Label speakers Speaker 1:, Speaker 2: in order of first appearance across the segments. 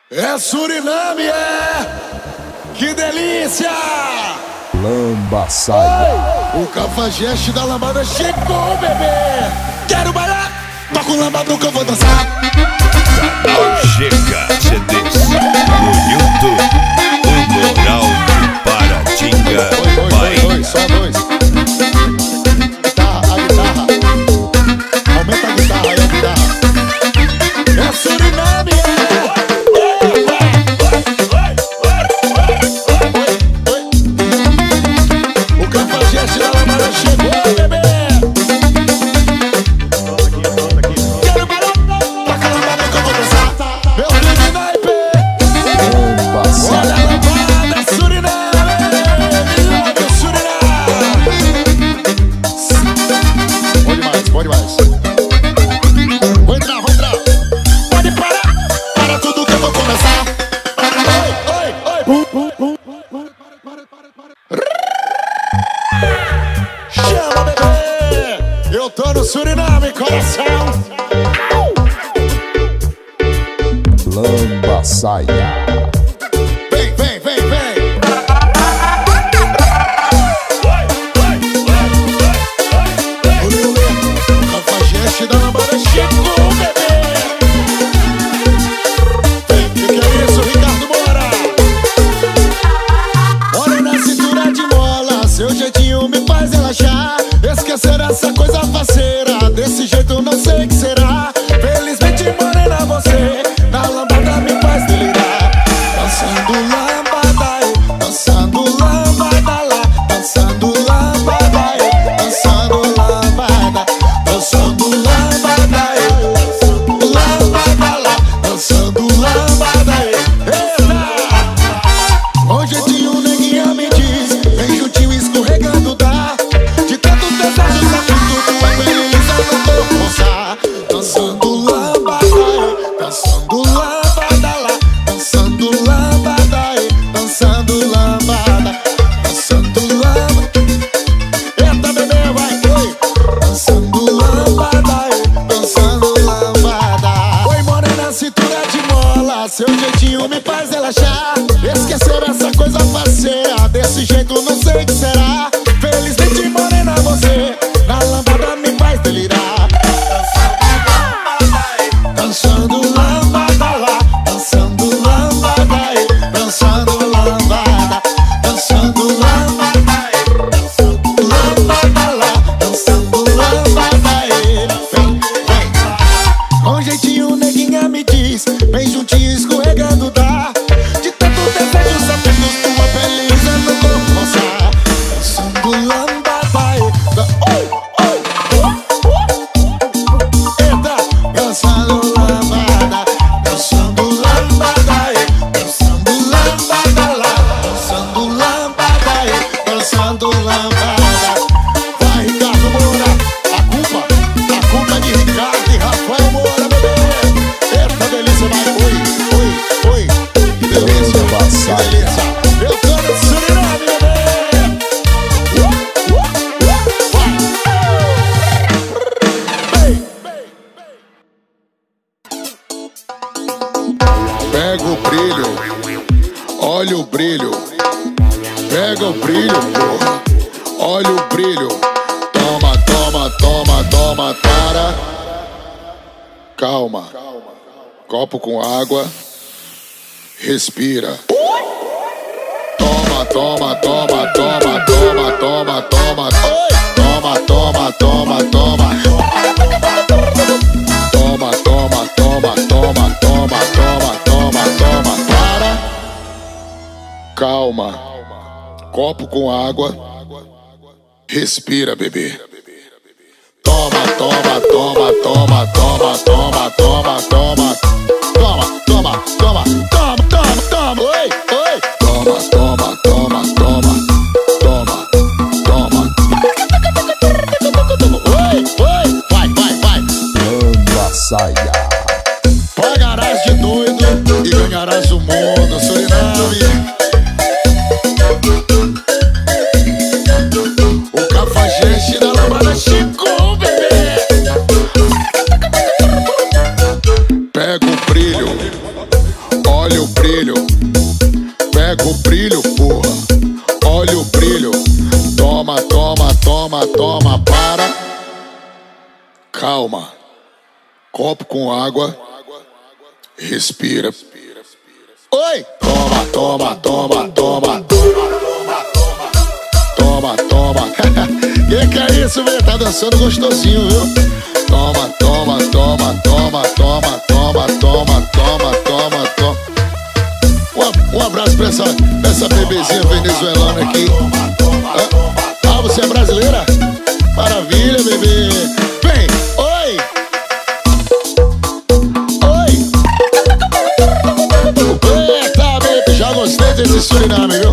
Speaker 1: É Suriname, é! Que delícia!
Speaker 2: Lambaçaia.
Speaker 1: O cafajeste da lambada chegou, bebê! Quero bailar! Toca o lambada que eu vou dançar!
Speaker 3: Chega CDs no YouTube. O Moral de Paratinga.
Speaker 1: Oi, só dois. A guitarra. Aumenta a guitarra aí, a guitarra. É Suriname, O cafajeste da lambada chegou, bebê! Quero bailar! Toca a lambada que eu vou dançar! Meu filho naipe! Olha a lambada, Suriname! Meu Suriname! Pode mais. Vou entrar. Pode parar! Para tudo que eu vou começar! Oi! Chama, bebê! Eu tô no Suriname, coração!
Speaker 2: Lambaçaia.
Speaker 1: Vem! O cafajeste da lambada chegou, bebê! Que é isso, Ricardo Moura? Olha na cintura de mola, seu jeitinho me faz relaxar. Esquecer essa coisa faceira, desse jeito não sei o que será. Felizmente morena você, na lambada me faz delirar. Dançando lambada, dançando lambada lá. Dançando lambada, dançando lambada. Dançando lambada, lambada lá. Dançando lambada, eita! Com jeitinho neguinha me diz, vem juntinho escorregando dá. De tanto desejo sabido, tu é feliz, eu não tô com força. Dançando lambada, dançando lambada lá. Dançando lambada, dançando lambada. Dançando lambada, eita bebê, vai, oi. Dançando lambada, dançando lambada. Oi morena, cintura de mola, seu jeitinho me faz relaxar. Esquecer essa coisa faceira, desse jeito não sei o que será. Felizmente morena você, na lambada me faz delirar. Dançando lambada lá, dançando lambada, dançando lambada, dançando lambada, dançando lambada lá, dançando lambada, vem. Com jeitinho neguinha me diz, vem juntinho escorregando dá. De tanto desejo sabendo tua feliz eu não vou forçar. Dançando lambada, eita, dançando lambada, dançando lambada, dançando lambada lá, dançando lambada, dançando lambada. Vai Ricardo Moura, a culpa é de Ricardo e Rafael Moura, bebê. Eita delícia, vai, oi, que delícia, que delícia. Eu tô no Suriname, bebê. Pega o brilho, olha o brilho. Pega o brilho, porra, olha o brilho. Toma, para. Calma, copo com água, respira. Toma. Toma. Para. Calma. Copo com água. Respira, bebê. Toma. Oi. Toma. Oi. Vai.
Speaker 2: Lambaçaia.
Speaker 1: Pagarás de doido e ganharás o mundo, Suriname. O cafajeste da lambada chegou, bebê. Pega o brilho, olha Olha o brilho, pega o brilho, porra. Olha o brilho, toma, toma, toma, toma, para. Calma, copo com água, respira. Oi! Toma, toma, toma, toma, toma, toma. Que é isso, velho? Tá dançando gostosinho, viu? Toma, toma, toma, toma, toma, toma, toma, toma, toma, toma. Um abraço pra essa bebezinha venezuelana aqui. Ah, você é brasileira? Maravilha, bebê. Vem, oi! Oi! Eita, bebê, já gostei desse Suriname, viu?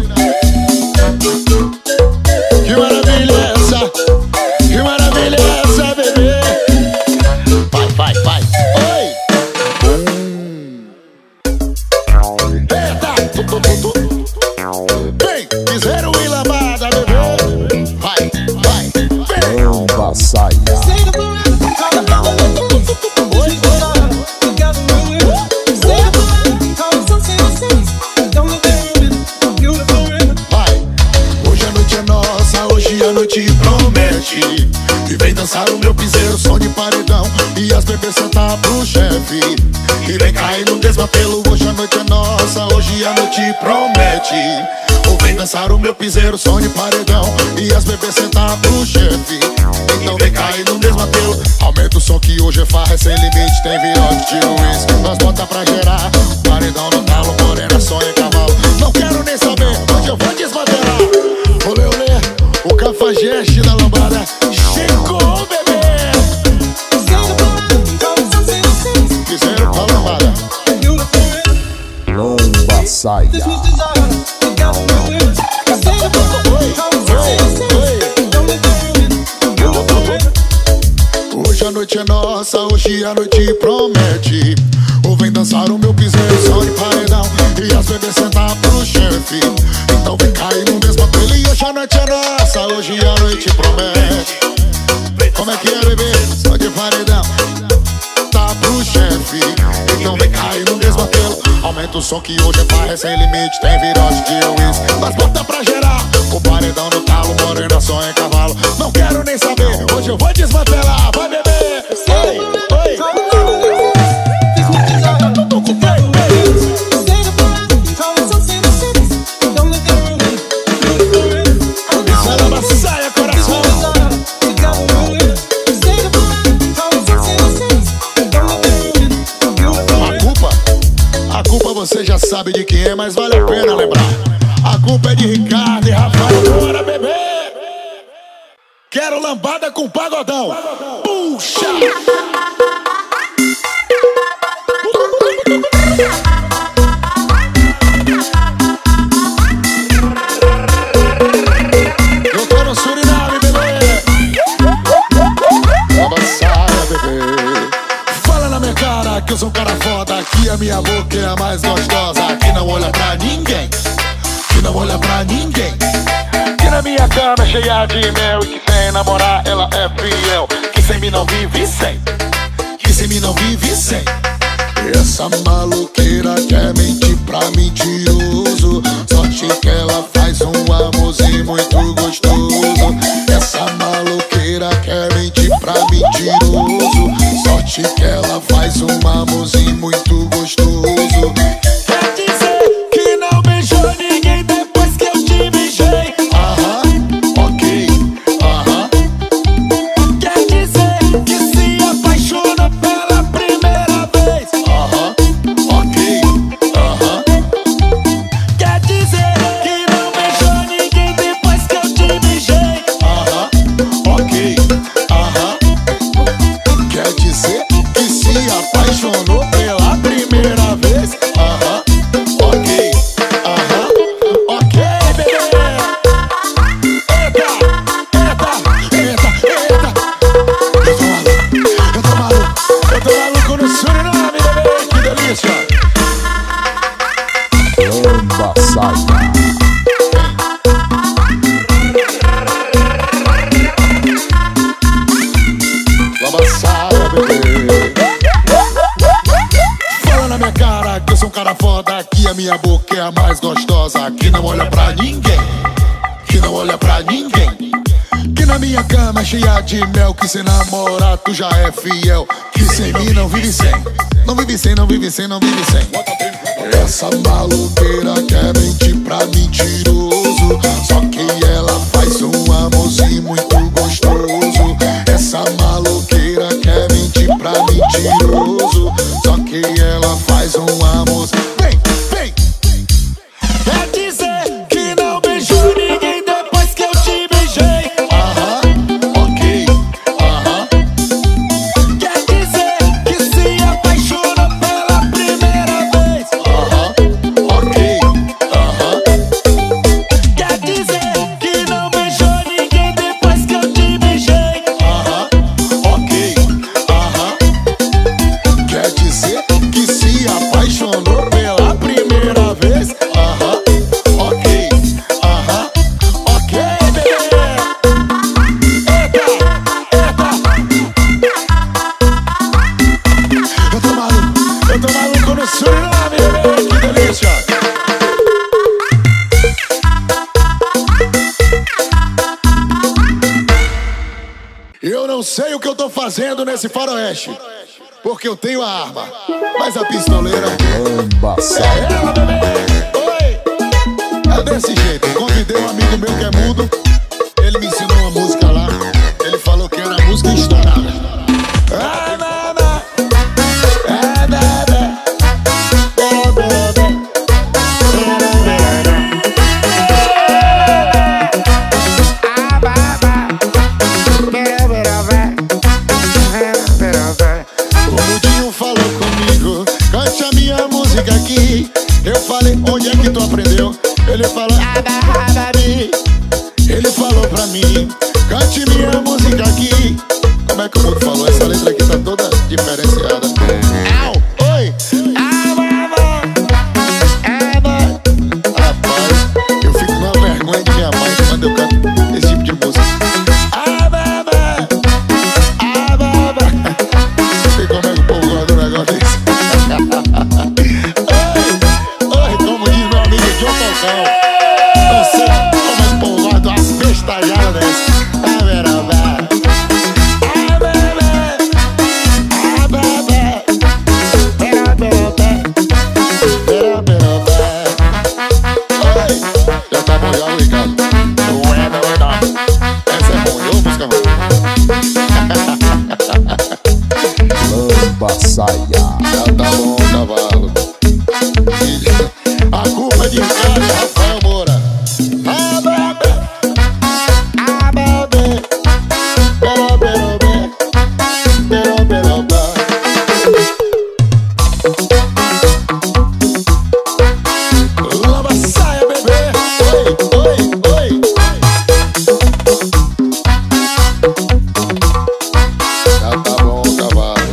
Speaker 1: Que maravilha é essa? Que maravilha é essa, bebê? Vai, vai, vai. Oi! Eita! Vem, piseiro e lambada, bebê. Vai, vai, vem.
Speaker 2: Lamba saia.
Speaker 1: A noite promete e vem dançar o meu piseiro, som de paredão e as bebês sentar pro chefe e vem cair no desmantelo. Hoje a noite é nossa, hoje a noite promete. Ou vem dançar o meu piseiro, som de paredão e as bebês sentar pro chefe. Então vem cair no desmantelo. Aumenta o som que hoje é farra, é sem limite. Tem virote de uísque, nós bota pra gerar. Paredão no talo, morena, sonha cavalo. Não quero nem saber, hoje eu vou desmantelar. Olê, olê. O cafajeste da lambada chegou, bebê. Piseiro pra lambada.
Speaker 2: Lamba saia.
Speaker 1: Hoje a noite é nossa, hoje a noite promete. Ou vem dançar o meu piseiro, som de paredão e as bebês sentar pro chefe. Então vem cair no desmantelo. E hoje a noite é nossa, hoje a noite promete. Como é que é, bebê? Som de paredão tá pro chefe. Então vem cair no desmantelo. Aumenta o som que hoje é farra, é sem limite. Tem virote de uísque, mas bota pra gerar. O paredão no talo, morena, sonha cavalo. Não quero nem saber, hoje eu vou desmantelar. Vai, bebê! Oi, oi! Você já sabe de quem é, mas vale a pena lembrar. A culpa é de Ricardo e Rafael. Bora, bebê! Quero lambada com pagodão. Puxa! Eu tô no Suriname, bebê. Lamba saia, bebê. Fala na minha cara que eu sou um cara foda, que a minha boca é a mais gostosa, que não olha pra ninguém, que não olha pra ninguém, que na minha cama é cheia de mel e que sem namorar ela é fiel, que sem mim não vive sem, que sem mim não vive sem. Essa maloqueira quer mentir pra mentiroso, sorte que ela faz um amorzinho muito gostoso. Essa maloqueira quer mentir pra mentiroso, sorte que ela faz um amorzinho muito gostoso. Quer dizer que não beijou ninguém depois que eu te beijei. Aham, ok, aham. Quer dizer que se apaixona pela primeira vez. Aham, ok, aham. Quer dizer que não beijou ninguém depois que eu te beijei. Aham, ok, aham. Quer dizer que se apaixonou pela primeira vez. Aham, ok, aham, ok, bebê. Eita, eita, eita, eita. Eu tô maluco no Suriname, bebê. Que delícia.
Speaker 2: Lamba saia.
Speaker 1: Lamba saia, bebê. Fala na minha cara que eu sou um cara foda, que a minha boca é a mais gostosa, que não olha pra ninguém, que não olha pra ninguém. Que na minha cama é cheia de mel, que sem namorar tu já é fiel, que sem mim não vive sem, não vive sem, não vive sem, não vive sem. Essa maloqueira quer mentir pra mentiroso, só que ela faz um amorzinho muito gostoso. Essa maloqueira quer mentir pra mentiroso, só que ela faz um amorzinho. Vem, vem! Quer dizer que não beijou ninguém depois que eu te beijei. Aham, ok, aham. Quer dizer que se apaixonou pela primeira vez. Aham, ok, aham. Quer dizer que não beijou ninguém depois que eu te beijei. Aham, ok, aham. Quer dizer que se apaixonou pela primeira vez. Aham, ok, aham, ok, bebê. Eita, eita. Eu tô maluco no Suriname, bebê. Que delícia. Eu não sei o que eu tô fazendo nesse faroeste, porque eu tenho a arma, mas a pistoleira
Speaker 2: Embaçado.
Speaker 1: é ela, bebê. Oi, é desse jeito. Convidei um amigo meu que é mudo, ele me ensinou uma música lá, ele falou que era música estourada. Ah, bebê, é bebê, é bebê. O Mudinho falou comigo, cante a minha música aqui. Eu falei, onde é que tu aprendeu? Ele falou, Abari. Ele falou pra mim, cante minha música aqui. Como é que o mundo falou? Essa letra aqui tá toda diferenciada. Au, oi. Rapaz, eu fico numa vergonha de minha mãe quando eu canto esse tipo de música. Sei como é que o povo gosta do negócio desse. Oi, como diz meu amigo John Tocão, não sei como é que o povo gosta de umas bestalhadas dessas. Oi, já tá bom, já, Ricardo. Não é verdade. Essa é bom, eu música ruim.
Speaker 2: Lambaçaia.
Speaker 1: Já tá bom, cavalo. A culpa é de Ricardo e Rafael Moura. Lambaçaia, bebê. Oi, oi, oi. Já tá bom, cavalo.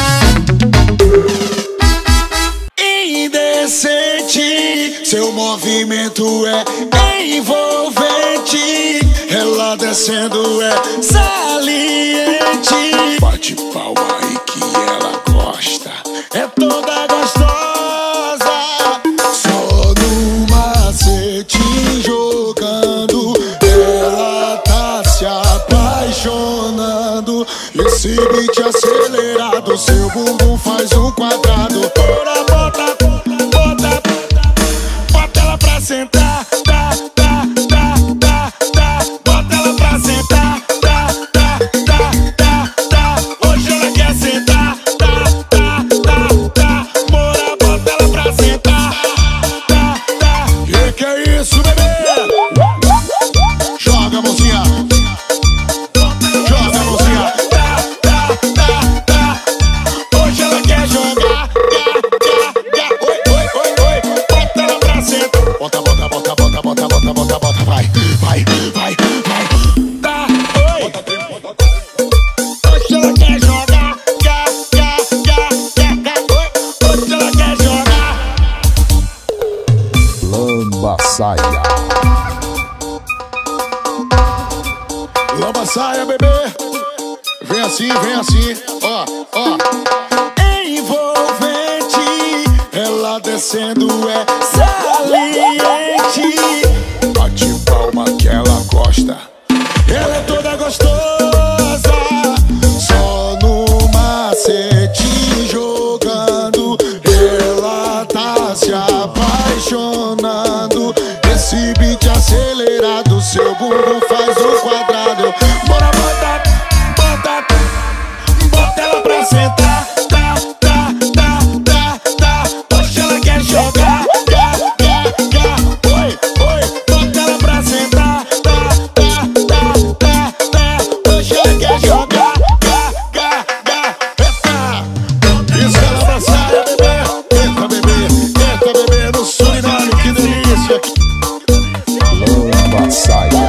Speaker 1: Indecente, seu movimento é envolvente. Ela descendo é saliente. Bate palma aí que ela gosta, é toda gostosa. Só no macete jogando, ela tá se apaixonando. Esse beat acelerado, seu bumbum faz um quadrado. Bora, bota, bota, bota ela pra sentar. Tá, tá, tá, tá, tá. Bota ela pra sentar. Tá, tá, tá, tá, tá. Hoje ela quer sentar. Tá, tá, tá, tá. Bora, bota ela pra sentar. Tá, tá. Que é isso, bebê? Joga a mãozinha. Joga a mãozinha. Tá, tá, tá, tá. Hoje ela quer jogar. Oi, oi, oi, oi. Bota ela pra sentar. Bota, bota, bota, bota, bota, bota, bota, bota. Vai, vai, vai, vai. Tá, oi. Hoje ela quer jogar. Oi, hoje ela quer jogar.
Speaker 2: Lambaçaia.
Speaker 1: Lambaçaia, bebê. Vem assim, ó, ó. Envolvente, ela descendo é saliente. Bate palma que ela gosta. Ela é toda gostosa, só no macete jogando. Ela tá se apaixonando. Esse beat acelerado, seu bumbum faz um quadrado. Bora botar, bota, bota ela pra sentar. Tá, tá, tá, tá, tá. Hoje ela quer jogar. Oi, oi, bota ela pra sentar. Tá, tá, tá, tá, tá. Hoje ela quer jogar. Isso ela abraçar, bebê. Eita, bebê, no Suriname, que delícia.
Speaker 2: Lambaçaia.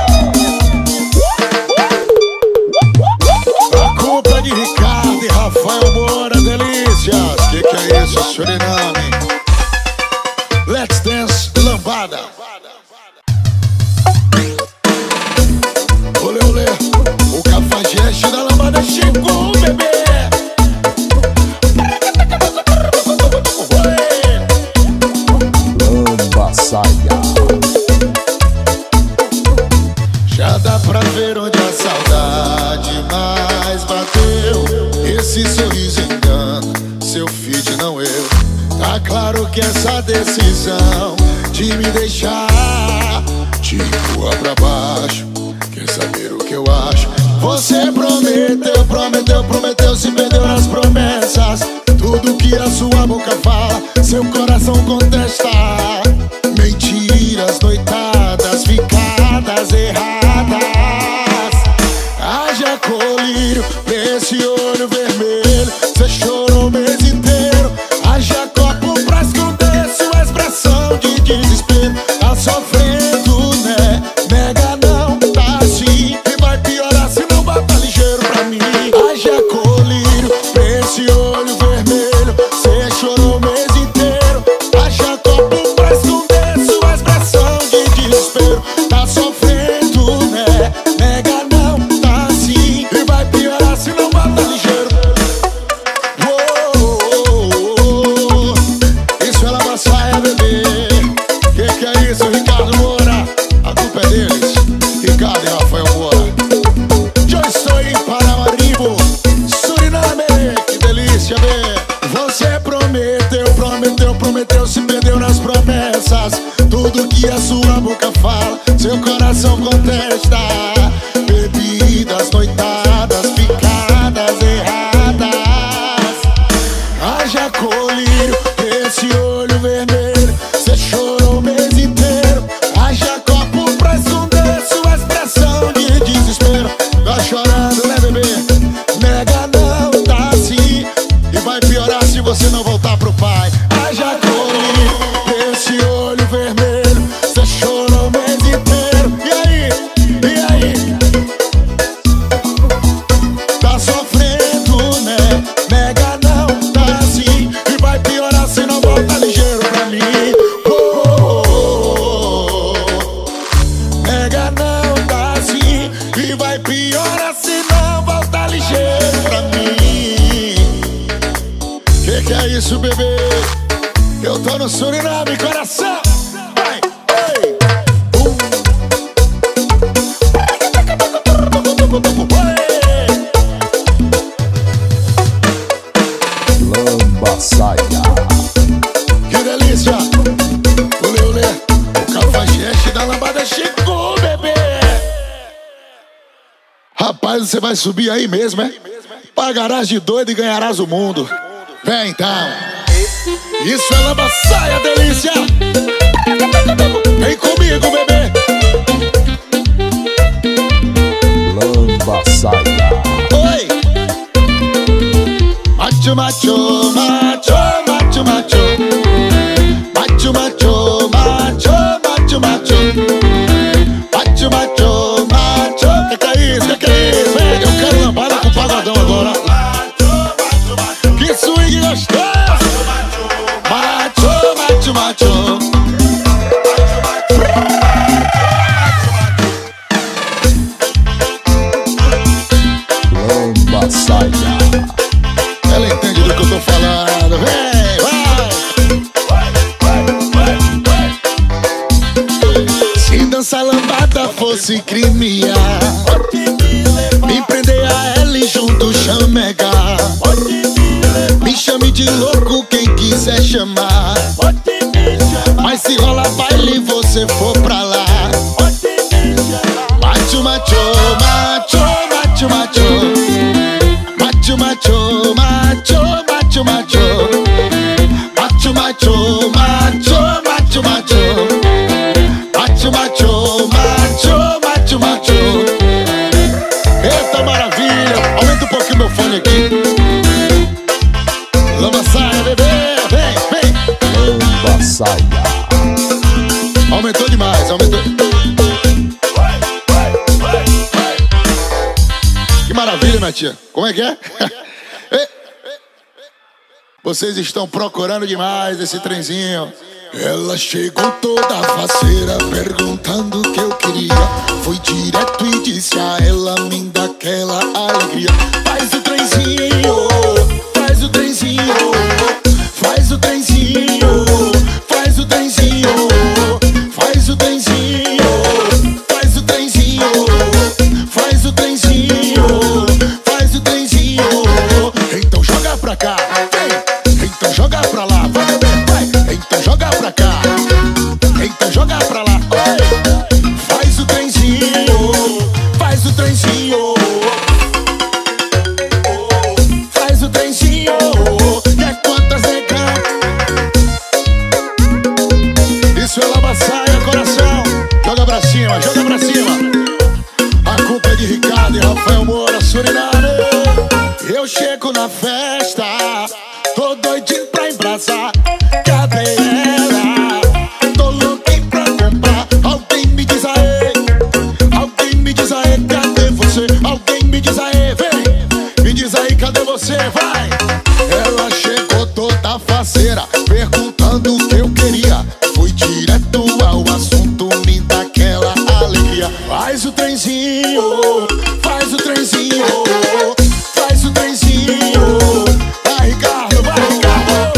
Speaker 1: A culpa é de Ricardo e Rafael Moura, delícias. Que é isso, Suriname? Let's dance, lambada. Olê, olê, o cafajeste da lambada chegou, bebê.
Speaker 2: Lambaçaia.
Speaker 1: Já dá pra ver onde a saudade mais bateu. Esse sorriso engana, seu feed não eu. Tá claro que essa decisão de me deixar te empurra pra baixo. Quer saber o que eu acho? Você prometeu, prometeu, prometeu, se perdeu nas promessas. Tudo que a sua boca fala, seu coração contesta. Mentiras, noitadas, ficadas erradas. Haja colírio pra esse olho vermelho. Cê chorou o mês inteiro. Haja copo pra esconder sua expressão de desespero. Tá sofrendo, né? Nega não, tá assim. E vai piorar se não botar ligeiro pra mim. Haja colírio pra esse olho vermelho. Cê chorou o mês inteiro. Haja copo pra esconder sua expressão de desespero. Tá sofrendo, né? Nega não, tá assim. E vai piorar se não botar ligeiro. Isso é Lambaçaia, bebê. Que é isso, Ricardo Moura? A culpa é deles, Ricardo e Rafael Moura. Eu estou em Paramaribo, Suriname, que delícia, bê. Você prometeu, prometeu, prometeu, se perdeu nas promessas. Tudo que a sua boca fala, seu coração contesta. Bebidas, noitadas, picadas erradas. Haja colírio, esse olho vermelho. Cê chorou o mês inteiro. Haja copo pra esconder sua expressão de desespero. Tá chorando, né, bebê? Nega não, tá assim. E vai piorar se você não voltar pro pai. Haja colírio, esse olho vermelho. Cê chorou o mês inteiro. E aí? E aí? Tá sofrendo, né? Nega não, tá assim. E vai piorar se não volta ligeiro pra mim. Nega não, tá assim. E vai piorar se não volta ligeiro pra mim. Que é isso, bebê? Eu tô no Suriname, coração. Vai, ei.
Speaker 2: Lambaçaia.
Speaker 1: Que delícia! Olê, olê, o cafajeste da lambada chegou, bebê! Rapaz, você vai subir aí mesmo, é? Pagarás de doido e ganharás o mundo. Vem então! Isso é Lambaçaia, delícia! Vem comigo, bebê!
Speaker 2: Lambaçaia.
Speaker 1: Oi! Macho, macho, macho, macho, macho. Macho, macho, macho, macho, macho. Macho, macho, macho. Que é isso? Que é isso? Vem, eu quero lambada com pagodão agora. Que swing gostoso! Macho, macho, macho.
Speaker 2: Lambaçaia.
Speaker 1: Ela entende do que eu tô falando. Vem, vai! fosse crime, me prender a ela e junto chamegar. Me chame de louco quem quiser chamar, mas se rola baile você for pra lá. Macho, macho, macho, macho, macho, macho, macho, macho, macho, macho, macho, macho, macho, macho, macho, macho, macho, macho, macho, macho. Eita maravilha, aumenta um pouquinho meu fone aqui. Lamba saia, bebê, vem, vem.
Speaker 2: Lamba saia.
Speaker 1: Aumentou demais, aumentou. Que maravilha, minha tia. Como é que é? Vocês estão procurando demais esse trenzinho. Ela chegou toda faceira, perguntando o que eu queria. Fui direto e disse a ela, me dá aquela alegria. Faz o trenzinho, faz o trenzinho, faz o trenzinho, faz o trenzinho, faz o trenzinho, faz o trenzinho, faz o trenzinho, faz o trenzinho. Então joga pra cá, vem. Então joga pra lá, vai beber, vai. Então joga pra cá, então joga pra lá. Oi. Faz o trenzinho, faz o trenzinho, faz o trenzinho. Quer quantas negar? Isso é lava saia, coração. Joga pra cima, joga pra cima. A culpa é de Ricardo e Rafael Moura, Suriname. Eu chego na festa, tô doidinho pra embrasar. Cadê ela? Tô louquinho pra comprar. Alguém me diz aê, alguém me diz aê, cadê você? Alguém me diz aê, vem. Me diz aí, cadê você? Vai. Ela chegou toda faceira, perguntando o que eu queria. Fui direto ao assunto, me dá aquela alegria. Faz o trenzinho, faz o trenzinho, faz o trenzinho. Vai, Ricardo, vai, Ricardo.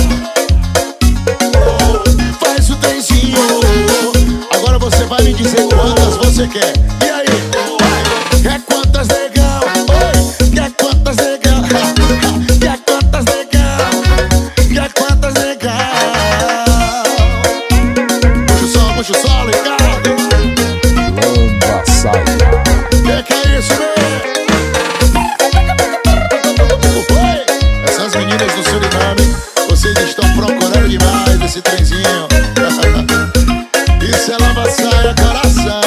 Speaker 1: Faz o trenzinho. Agora você vai me dizer quantas você quer. E aí? Vai. Quer quantas, negão? Oi. Quer quantas, negão? Quer quantas, negão? Quer quantas, negão? Puxa o sol, Ricardo.
Speaker 2: Lamba saia.
Speaker 1: Que é isso, meu? Essas meninas do Suriname, vocês estão procurando demais esse trenzinho. Isso é lava saia, coração.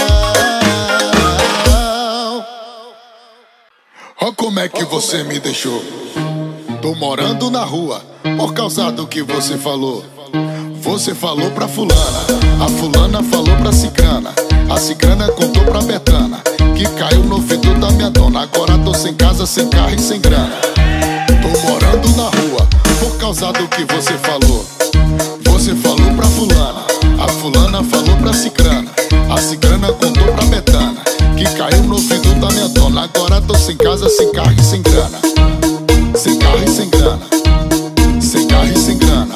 Speaker 1: Ó como é que você me deixou. Tô morando na rua por causa do que você falou. Você falou pra fulana, a fulana falou pra cicrana, a cicrana contou pra Betana, que caiu no ouvido da minha dona. Agora tô sem casa, sem carro e sem grana. Tô morando na rua por causa do que você falou. Você falou pra fulana, a fulana falou pra cicrana, a cicrana contou pra Betana, que caiu no ouvido da minha dona. Agora tô sem casa, sem carro e sem grana. Sem carro e sem grana. Sem carro e sem grana.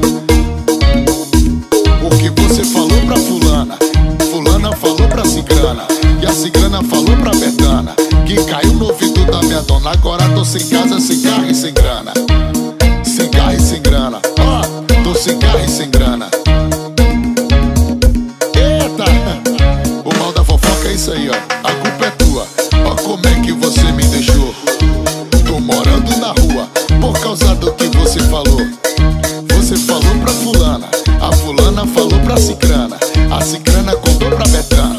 Speaker 1: Porque você falou pra fulana, fulana falou pra cicrana, e a cicrana falou pra Betana, que caiu no ouvido da minha dona. Agora tô sem casa, sem carro e sem grana. Sem carro e sem grana. Ó, tô sem carro e sem grana. Eita! O mal da fofoca é isso aí, ó. A culpa é tua. Ó como é que você me deixou. Tô morando na rua por causa do que você falou. Você falou pra fulana, a fulana falou pra cicrana, a cicrana contou pra Betana.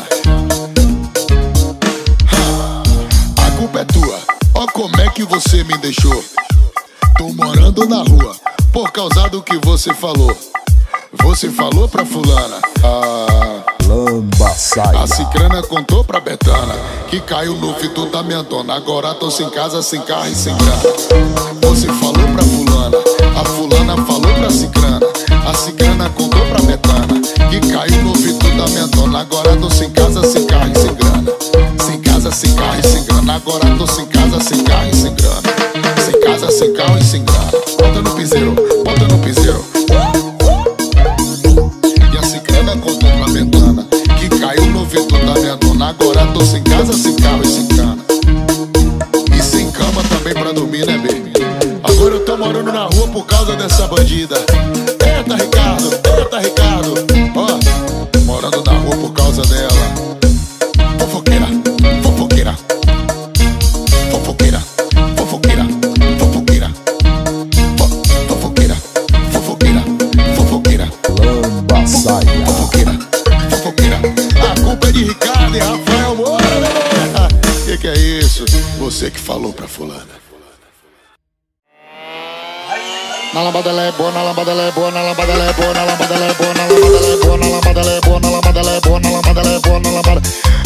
Speaker 1: A culpa é tua. Ó como é que você me deixou. Tô morando na rua por causa do que você falou. Você falou pra fulana,
Speaker 2: Lamba saia.
Speaker 1: a cicrana contou pra Betana, que caiu no ouvido da minha dona. Agora tô sem casa, sem carro e sem grana. Você falou pra fulana, a fulana falou pra cicrana, a cicrana contou pra Betana, que caiu no ouvido da minha dona. Agora tô sem casa, sem carro e sem grana. Sem casa, sem carro e sem grana. Agora tô sem casa, sem carro e sem grana. Sem casa, sem carro e sem grana. Bota no piseiro, bota no piseiro. E a cicrana contou pra Betana, que caiu no feito da minha dona. Agora tô sem casa, sem carro e sem cana. E sem cama também pra dormir, né, baby? Agora eu tô morando na rua por causa dessa bandida. Eita, Ricardo, eita, Ricardo. Ó, morando na rua por causa dela. Fofoqueira, fofoqueira. Fofoqueira, fofoqueira, fofoqueira. Fofoqueira, fofoqueira, fofoqueira.
Speaker 2: Lamba saia.
Speaker 1: Fofoqueira, fofoqueira. A culpa é de Ricardo e Rafael Moura, bebê. Que é isso? Você que falou pra fulana. Na lambada ela é boa, na lambada ela é boa, na lambada ela é boa, na lambada ela é boa, na lambada ela é boa, na lambada ela é boa, na lambada ela é boa, na lambada ela é boa, na lambada.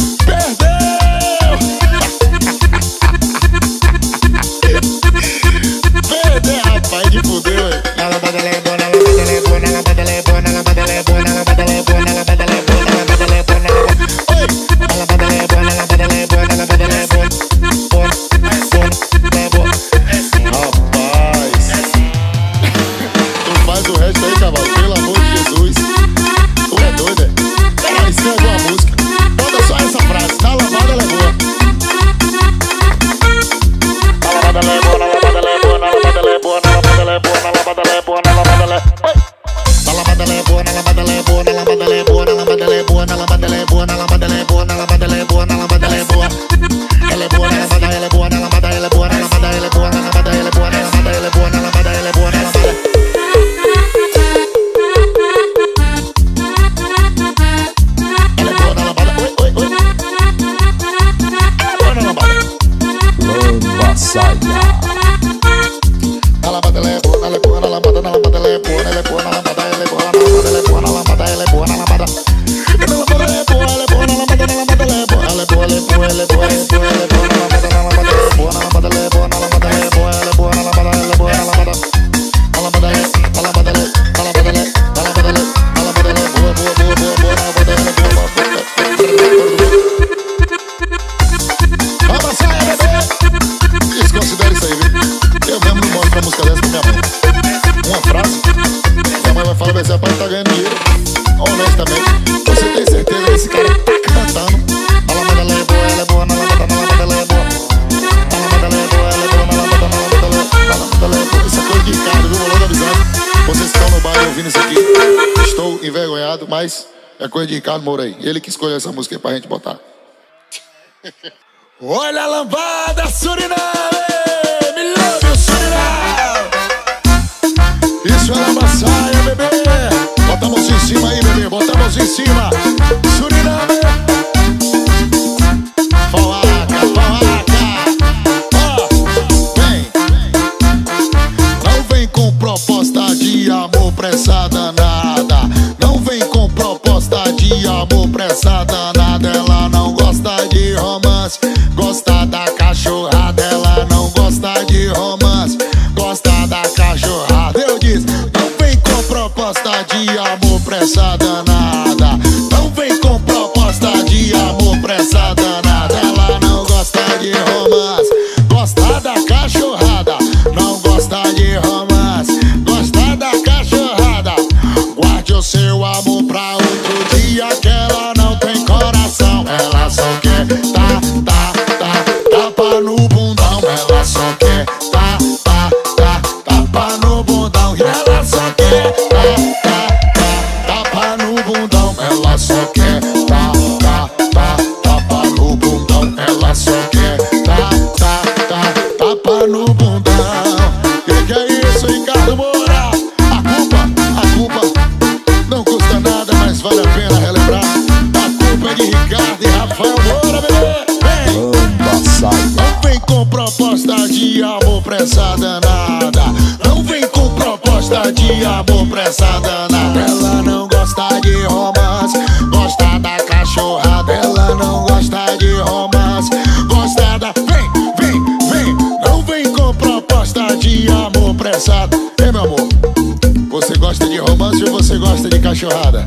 Speaker 1: Perdeu, rapaz, de fudeu, hein? Na lambada ela é boa, na lambada ela é boa, na lambada ela é boa, na lambada ela é boa, na lambada ela é boa, na lambada ela é boa, na lambada ela é boa, na lambada. Oi! Na lambada ela é boa, na lambada ela é boa, na lambada ela é boa, boa, boa, boa. Rapaz, tu faz o resto aí, cavalo, pelo amor de Jesus. Tu é doido, é? Peraí, escreve uma música. Bota só essa frase, na lambada ela é boa. Na lambada ela é boa, na lambada ela é boa, na lambada ela é boa, na lambada ela é boa, na lambada ela é boa, na lambada ela é boa. Na lambada ela é boa, na lambada ela é boa, na lambada ela é boa, na lambada ela é boa, na lambada ela é boa, na lambada ela é boa, na lambada ela é boa, na lambada ela é boa. Ela é boa, na lambada ela é boa, na lambada ela é boa, na lambada ela é boa, na lambada ela é boa, na lambada ela é boa, na lambada ela é boa, na lambada. Ela é boa na lambada, oi, oi, oi. Ela é boa na lambada.
Speaker 2: Lamba saia.
Speaker 1: Na lambada ela é boa, ela é boa, na lambada, na lambada ela é boa, ela é boa, na lambada ela é boa, na lambada ela é boa, na lambada ela é boa, na lambada. Na lambada ela é boa, ela é boa, na lambada, na lambada ela é boa, ela é boa, ela é boa, ela é boa, ela é boa, ela é boa, na lambada, na lambada ela é boa, na lambada ela é boa, na lambada ela é boa, ela é boa, na lambada ela é boa, na lambada. Na lambada ela é, na lambada ela é, na lambada ela é, na lambada ela é, na lambada ela é boa, boa, boa, boa, boa, na lambada ela é boa, boa, boa. Vamos sair, bebê! Desconsidere isso aí, viu? Eu mesmo não mostro a música dessa pra minha mãe. Uma frase, minha mãe vai falar, vai ser, rapaz, tá ganhando dinheiro. Honestamente, você tem certeza que esse cara tá cantando? A lambada ela é boa, ela é boa, na lambada, na lambada ela é boa. Na lambada ela é boa, ela é boa, na lambada, na lambada ela é boa, na lambada ela é boa. Isso é coisa de Ricardo, viu? Vou logo avisando. Vocês que estão no baile ouvindo isso aqui, estou envergonhado, mas é coisa de Ricardo Moura aí. Ele que escolheu essa música aí pra gente botar. Olha a lambada, Suriname! Me love, Suriname! Isso é lamba saia, bebê! Bota a mãozinha em cima aí, bebê! Bota a mãozinha em cima! Suriname! Foaca, foaca! Ó, vem! Não vem com proposta de amor pra essa danada. Não vem com proposta de amor pra essa danada. Ela não gosta de romance, gosta da cachorrada. Ela não gosta de romance, gosta da cachorrada. Eu disse, não vem com proposta de amor pra essa danada. Não vem com proposta de amor pra essa danada. Ela não gosta de romance, gosta da cachorrada. Não gosta de romance, gosta da cachorrada. Guarde o seu amor pra outro dia, que ela não tem coração. Ela só quer tapa no bundão. Ela só quer tapa no bundão. E ela só quer tapa no bundão. Ela só quer tapa no bundão. Ela só quer tapa no bundão. Que é isso, Ricardo Moura? A culpa não custa nada, mas vale a pena relembrar. A culpa é de Ricardo e Rafael Moura, bebê. Vem!
Speaker 2: Lamba saia.
Speaker 1: Não vem com proposta de amor pra essa danada. Não vem com proposta de amor pra essa danada. Ela não gosta de romance, gosta da cachorrada. Ela não gosta de romance, gosta da... Vem! Não vem com proposta de amor pra essa... Ei, meu amor, você gosta de romance ou você gosta de cachorrada?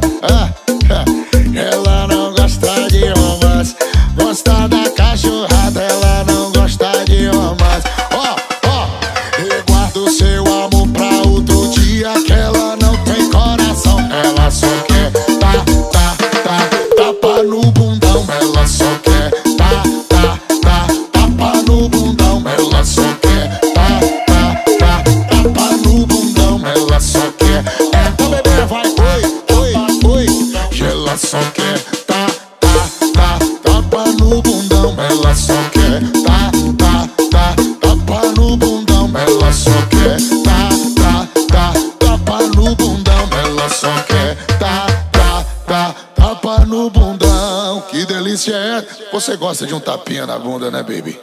Speaker 1: Ela não gosta de romance, gosta da cachorrada. Ela não gosta de romance. Guarda o seu amor pra outro dia, que ela não tem coração. Ela só quer tapa no bundão. ela só quer tapa no bundão. Ela só quer tapa no bundão. Ela só quer tapa no bundão. Ela só quer tapa no bundão. Que delícia é? Você gosta de um tapinha na bunda, né, baby?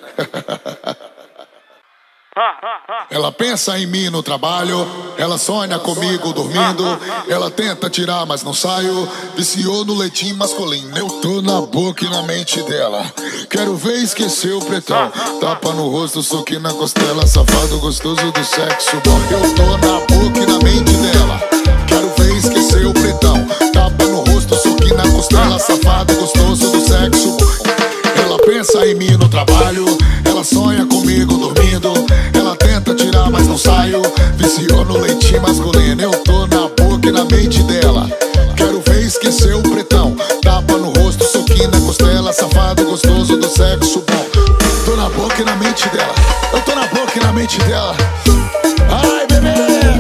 Speaker 1: Ela pensa em mim no trabalho, ela sonha comigo dormindo, ela tenta tirar, mas não saio. Viciou no leitinho masculino, eu tô na boca e na mente dela. Quero ver esquecer o pretão, tapa no rosto, soquinho na costela, safado gostoso do sexo bom. Eu tô na boca e na mente dela. Quero ver esquecer o pretão, tapa no rosto, soquinho na costela, safado gostoso do sexo bom. Ela pensa em mim no trabalho, ela sonha comigo dormindo, ela tenta tirar, mas não saio. Viciou no leitinho masculino, eu tô na boca e na mente dela. Quero ver esquecer o pretão, tapa no rosto, soquinho na costela, safado gostoso do sexo bom. Tô na boca e na mente dela, eu tô na boca e na mente dela. Ai, bebê,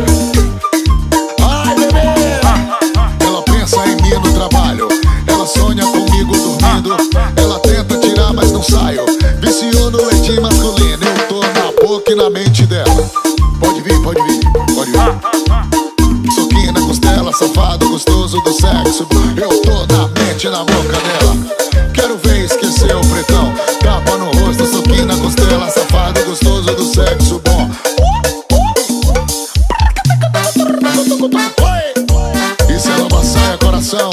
Speaker 1: ai, bebê. Ela pensa em mim no trabalho, ela sonha comigo dormindo, ela tenta tirar, mas não saio. Viciou no leitinho masculino, eu tô na boca e na mente dela. Pode vir, pode vir, pode vir. Soquinho na costela, safado gostoso do sexo. Eu tô na mente e na boca dela. Quero ver esquecer o pretão, tapa no rosto, soquinho na costela, safado gostoso do sexo bom. Isso é lamba saia, coração.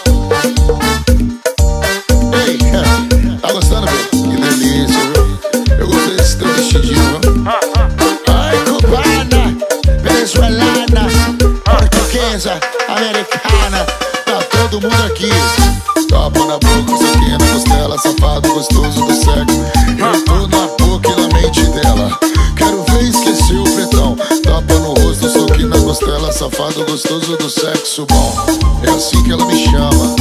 Speaker 1: Ei, tá gostando, velho? Que delícia, viu? Eu gostei desse teu vestidinho, viu? Ai, cubana, venezuelana, portuguesa, americana, tá todo mundo aqui. Tapa na boca, soquinho na costela, safado gostoso do sexo. Eu tô na boca e na mente dela. Quero ver esquecer o pretão, tapa no rosto, soquinho na costela, safado gostoso do sexo bom. É assim que ela me chama.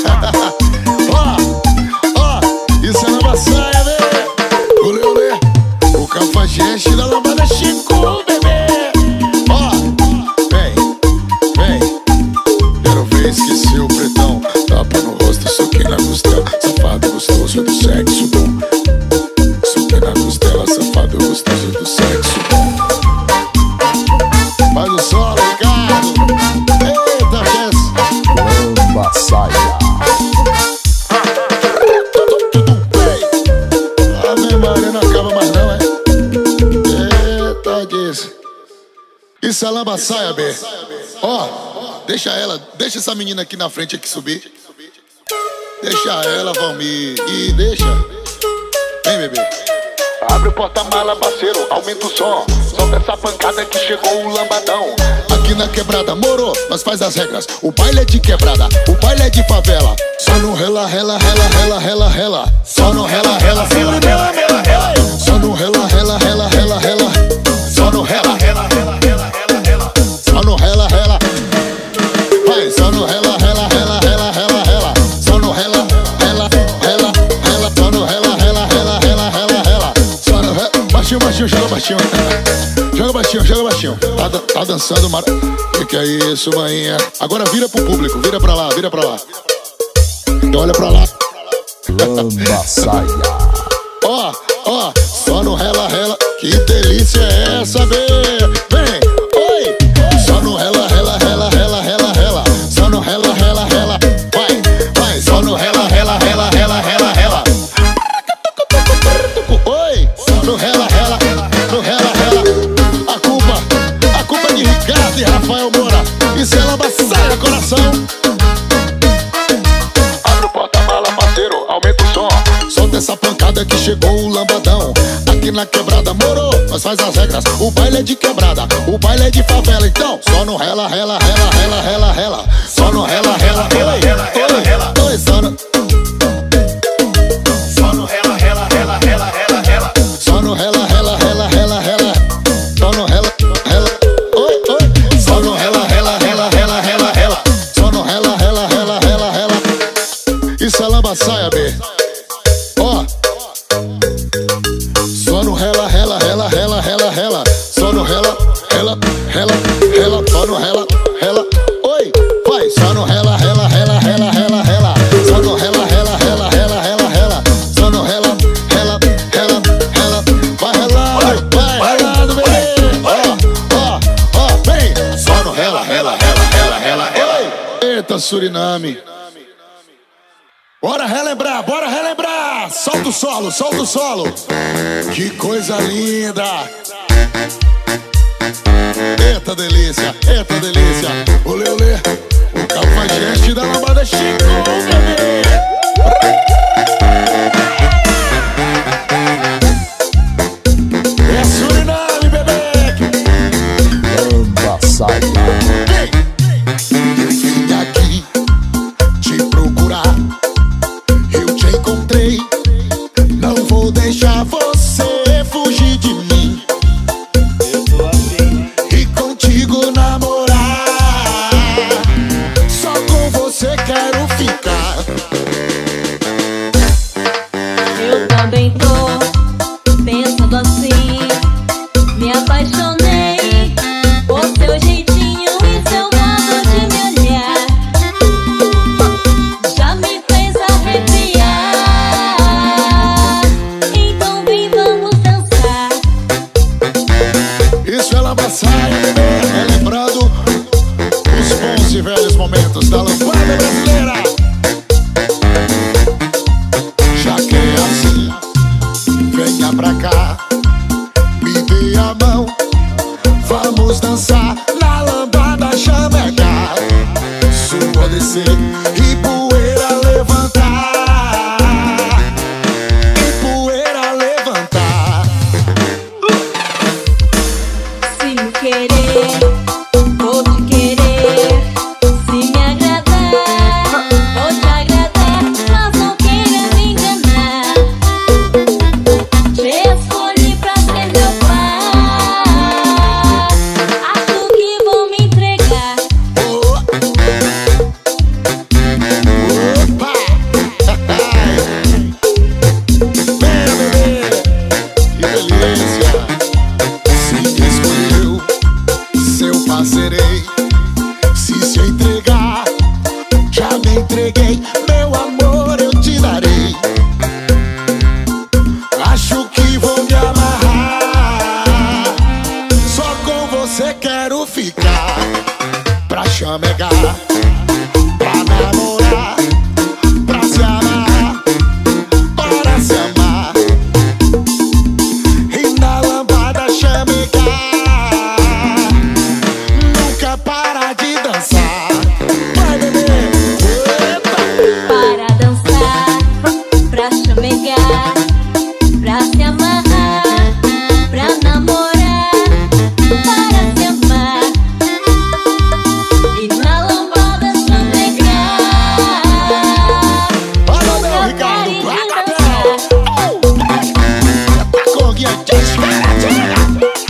Speaker 1: Isso é lamba saia, bebê. Olê, olê. O cafajeste da lambada Chico, bebê. Vem, vem. Quero ver esquecer o pretão, tapa no rosto, soquinho na costela, safado gostoso do sexo bom. Soquinho na costela, safado gostoso do sexo bom. Faz o solo, Ricardo. Eita, Jess.
Speaker 2: Lamba saia.
Speaker 1: Ave Maria, não acaba mais não, é? Eita, disso. Isso é lamba saia, B. Deixa essa menina aqui na frente aqui subir. Deixa ela, Valmir. E deixa. Vem, bebê. Abre o porta-mala, parceiro, aumenta o som. Solta essa pancada que chegou o lambadão. Aqui na quebrada, moro, nós faz as regras. O baile é de quebrada, o baile é de favela. Só no rela, rela, rela, rela, rela, rela. Só no rela, rela, rela, rela, rela, rela. Só no rela, rela, rela, rela, rela. Só no rela, rela, rela, rela, rela, rela. Só no rela, rela. Vai, só no rela, rela, rela, rela, rela, rela. Só no rela, rela, rela, rela. Só no rela, rela, rela, rela, rela, rela. Só no rela. Baixinho, baixinho, joga baixinho. Joga baixinho, joga baixinho. Tá dançando, mar... Que é isso, maninha? Agora vira pro público, vira pra lá, vira pra lá. Olha pra lá.
Speaker 2: Lamba saia.
Speaker 1: Só no rela, rela. Que delícia é essa, bê? Vem, oi. Só no rela, rela, rela, rela, rela, rela. Só no rela, rela, rela. Vai, vai. Só no rela, rela, rela, rela, rela, rela. Oi. No rela, rela, no rela, rela. A culpa é de Ricardo e Rafael Moura. Isso é lamba saia, coração. Abre o porta-mala, parceiro, aumenta o som. Solta essa pancada que chegou o lambadão. Aqui na quebrada, moro, nós faz as regras. O baile é de quebrada, o baile é de favela. Então, só no rela, rela, rela, rela, rela, rela. Só no rela, rela, rela, rela, rela, rela. Oi, só no... Só no rela, rela, rela, rela, rela, rela. Só no rela, rela, rela, rela, rela. Só no rela, rela. Oi, oi. Só no rela, rela, rela, rela, rela, rela. Só no rela, rela, rela, rela, rela. Isso é lamba saia, B. Só no rela, rela, rela, rela, rela, rela. Só no rela, rela, rela, rela. Só no rela, rela. Oi, vai. Só no rela, rela, rela, rela, rela, rela. Suriname. Bora relembrar, bora relembrar. Solta o solo, solta o solo. Que coisa linda. Eita delícia, eita delícia. Olê, olê. O cafajeste da lambada chegou, bebê. É Suriname, bebê.
Speaker 2: Lambaçaia.
Speaker 1: Eu vim aqui te procurar. Eu te encontrei. Não vou deixar você fugir de mim.
Speaker 4: Eu tô afim.
Speaker 1: E contigo namorar. Só com você quero ficar.
Speaker 5: Eu também tô pensando assim. Me apaixonei por seu jeitinho e seu modo de me olhar. Já me fez arrepiar. Então vem, vamos dançar.
Speaker 1: Isso é Lambaçaia, bebê. Relembrando os bons e velhos momentos da lambada brasileira. Já que é assim, venha pra cá, me dê a mão. Vamos dançar na lambada chamegar. Suor descer e poeira levantar. E poeira levantar.
Speaker 5: Se me querer, vou te querer. Se me agradar, vou te agradar. Mas não queira me enganar. Te escolhi pra ser meu par. Acho que vou me entregar.
Speaker 1: Opa! Vem, bebê! Que delícia! Se escolheu, seu parceirei. Se entregar, já me entreguei. Meu amor, eu te darei. Acho que vou me amarrar. Só com você quero ficar. Pra chamegar, pra namorar, pra se amar, para se amar. E na lambada chamegar, nunca para de dançar. Vai, bebê! Eita!
Speaker 5: Para dançar, pra chamegar, pra se amarrar, pra namorar, para se amar. E na lambada chamegar,
Speaker 1: Alô, meu Ricardo! Tá com guia descaradinha!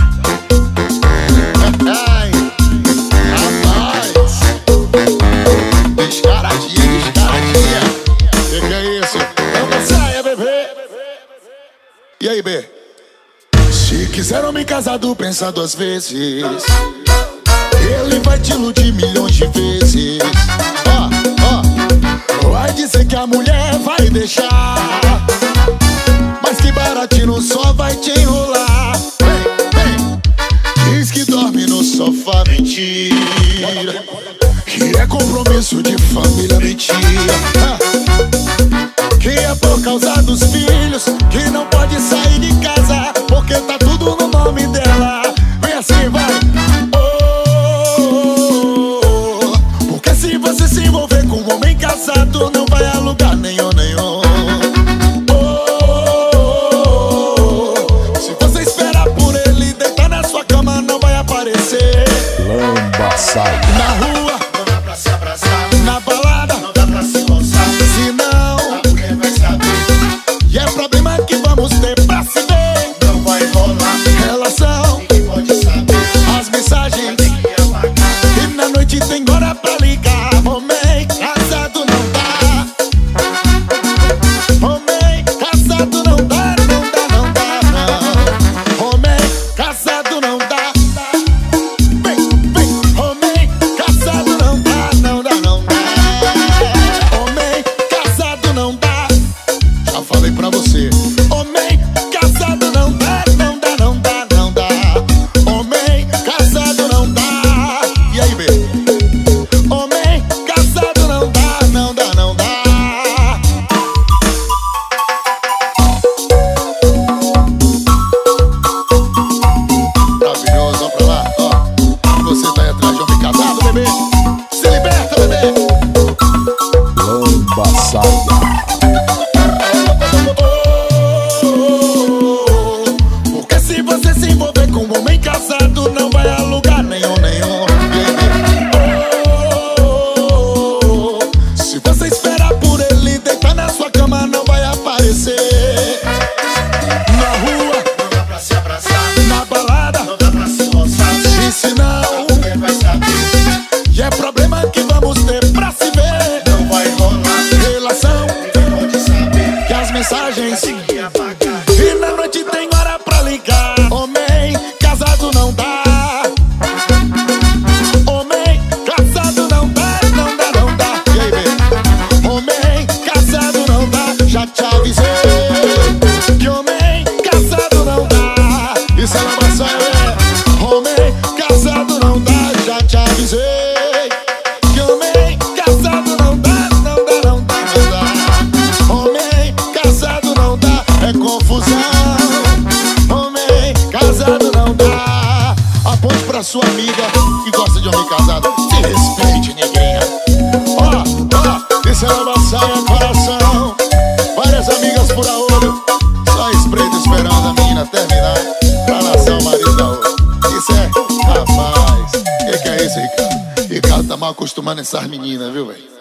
Speaker 1: Ai, rapaz! Descaradinha, descaradinha! Que é isso? Lambaçaia, bebê! E aí, B? Se quiser me casado, pensa duas vezes. Ele vai te iludir milhões de vezes. Vai dizer que a mulher vai deixar, mas que baratinho só vai te enrolar. Diz que dorme no sofá, mentira. Que é compromisso de família, mentira. Que é por causa dos filhos que não pode sair de casa, porque tá tudo no nome dela. Vem assim, vai. Porque se você se envolver com um homem casado, não vai a lugar nenhum, nenhum. Se você esperar por ele deitar na sua cama, não vai aparecer.
Speaker 2: Lambaçaia.
Speaker 1: Na rua,
Speaker 4: Não dá pra se abraçar.
Speaker 1: na balada,
Speaker 4: Não dá pra se roçar.
Speaker 1: se não,
Speaker 4: A mulher vai saber.
Speaker 1: e é problema que vamos ter pra se ver.
Speaker 4: Não vai rolar.
Speaker 1: Relação,
Speaker 4: Ninguém pode saber.
Speaker 1: as mensagens,
Speaker 4: Tem que apagar.
Speaker 1: e na noite tem hora pra ligar. Homem casado não dá.
Speaker 2: Lamba Saia.
Speaker 1: Porque se você se envolver com um homem casado, não vai a lugar nenhum. Se você esperar por ele deitar na sua cama, não vai aparecer. Na rua,
Speaker 4: Não dá pra se abraçar,
Speaker 1: na balada,
Speaker 4: não dá pra se roçar.
Speaker 1: e se não,
Speaker 4: Ninguém vai saber,
Speaker 1: e é problema que vamos ter pra se ver.
Speaker 4: não vai rolar.
Speaker 1: Relação,
Speaker 4: Ninguém pode saber,
Speaker 1: que as mensagens,
Speaker 4: tem que apagar.
Speaker 1: e na noite tem hora pra ligar. Homem casado não dá. Homem casado não dá, não dá, não dá. E aí, bebê? Homem casado não dá, já te avisei. Que homem casado não dá. Isso é Lamba Saia, é. Homem casado não dá, já te avisei. Que homem casado não dá, não dá, não dá, não dá. Homem casado não dá, é confusão. Homem casado não dá. Aponte pra sua amiga que gosta de homem casado. Se respeite, negrinha. Ó, isso é Lamba Saia, coração. Várias amigas fura olho, só espreita esperando a menina terminar pra nascer o marido da outra. Isso é, rapaz, que é isso, Ricardo? Ricardo tá mal acostumando essas meninas, viu, velho?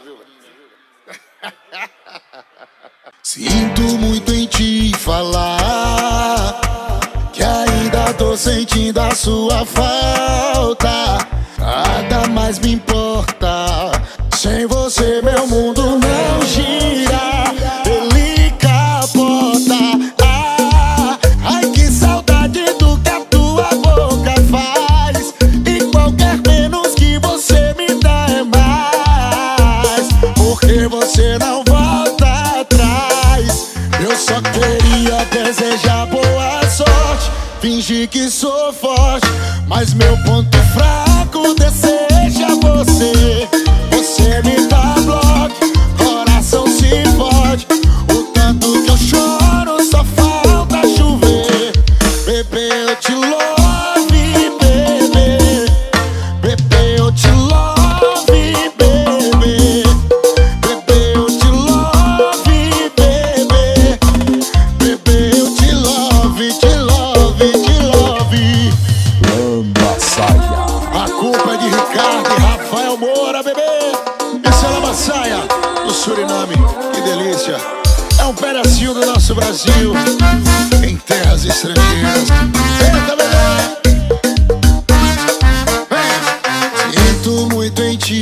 Speaker 1: Sinto muito em te falar que ainda tô sentindo a sua falta. Nada mais me importa. Sem você meu mundo não gira. Ele capota. Ai que saudade do que a tua boca faz. E qualquer menos que você me dá é mais. Porque você não volta atrás. Eu só queria desejar boa sorte, fingir que sou forte, mas meu ponto fraco deseja você. Você me dá bloco, coração se fode. O tanto que eu choro só falta chover. Bebê, eu te love, bebê. Bebê, eu te love, bebê. Bebê, eu te love, bebê. Bebê, eu te love, te love, te love.
Speaker 2: Lamba Saia.
Speaker 1: A culpa é de Ricardo e Rafael Moura, bebê. Isso é Lamba Saia, do Suriname. Que delícia. É um pedacinho do nosso Brasil em terras estrangeiras. Eita, bebê. Sinto muito em te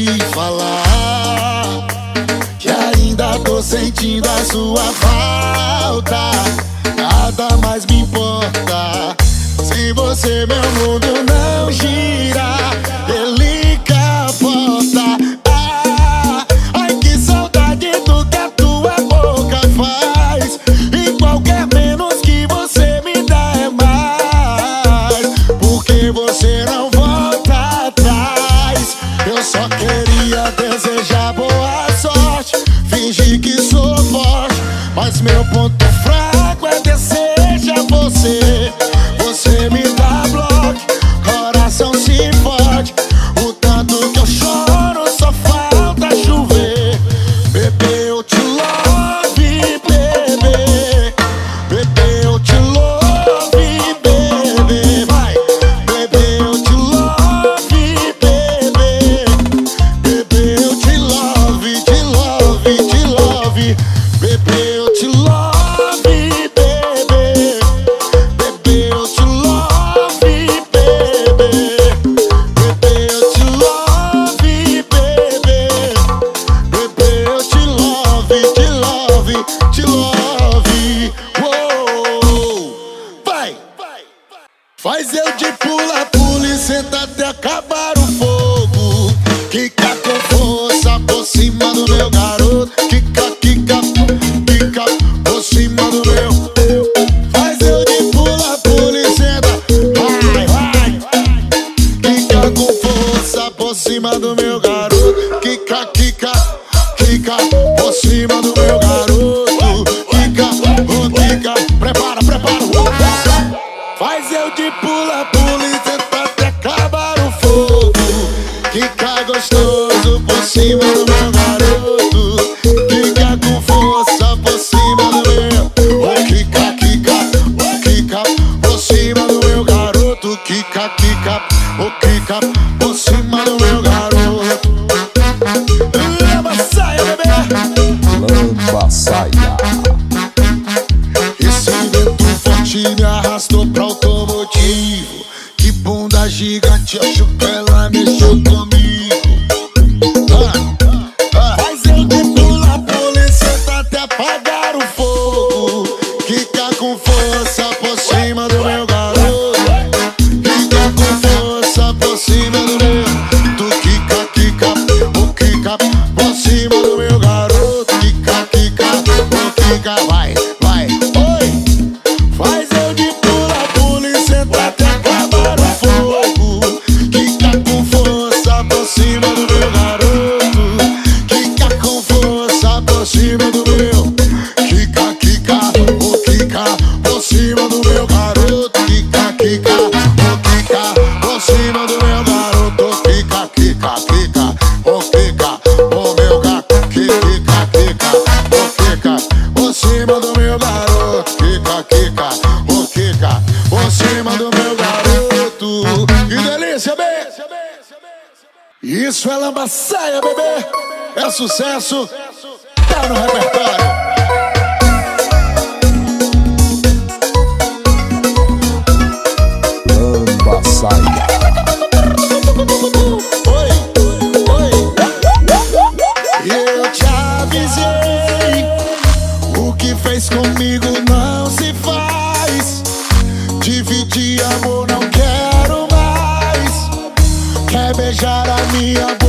Speaker 1: falar que ainda tô sentindo a sua falta. Nada mais me importa. Se você meu mundo não gira, ele capota. Ai que saudade do que a tua boca faz. E qualquer menos que você me dá é mais. Porque você não volta atrás. Eu só queria desejar boa sorte, fingir que sou forte, mas meu ponto fraco é deseja você. Você me dá bloco, coração se fode. O tanto que eu choro só falta chover. Bebê, eu te love, bebê. Bebê, eu te love, bebê. Vai. Bebê, eu te love, bebê. Bebê, eu te love, te love, te love. Bebê, eu te love, bebê. Bebê, eu te love, bebê. Bebê, eu te love, bebê. Bebê, eu te love, te love, te love. Uou. Vai. Faz eu de pula-pula e senta até acabar o fogo. Quica com força por cima do meu garoto. Quica, quica, quica por cima do meu. Faz eu de pula-pula e senta. Vai, vai. Quica com força por cima do meu garoto. Quica, quica, quica por cima do meu garoto. Quica, oh, quica. Prepara, prepara. Faz eu de pula-pula e tenta até acabar o fogo. Quica gostoso por cima do meu garoto. Quica
Speaker 2: Lamba saia.
Speaker 1: Esse vento forte me arrastou pra automotivo. Que bunda gigante, acho que ela mexeu comigo. Faz eu de pular, polícia tá até apagar o fogo. Quica com força por cima do meu garoto. Quica com força por cima do meu. Tu quica, quica, o quica por cima do meu garoto. Quica, quica, o quica, vai, vai, oi. Faz eu de pular, polícia tá até acabar o fogo. Quica com força por cima do meu garoto. Quica com força por cima do meu. Quica, quica, o quica por cima do meu garoto. Quica, quica, o quica por cima do meu garoto. Quica, quica, quica, o quica, o meu gato. Quica, quica, o quica por cima do meu garoto. Quica, quica, o quica por cima do meu garoto. Que delícia, bebê! Isso é lamba saia, bebê! É sucesso, tá no repertório.
Speaker 2: Lamba saia.
Speaker 1: Oi, oi. Eu te avisei, o que fez comigo não se faz. Dividir amor não quero mais. Quer beijar a minha boca?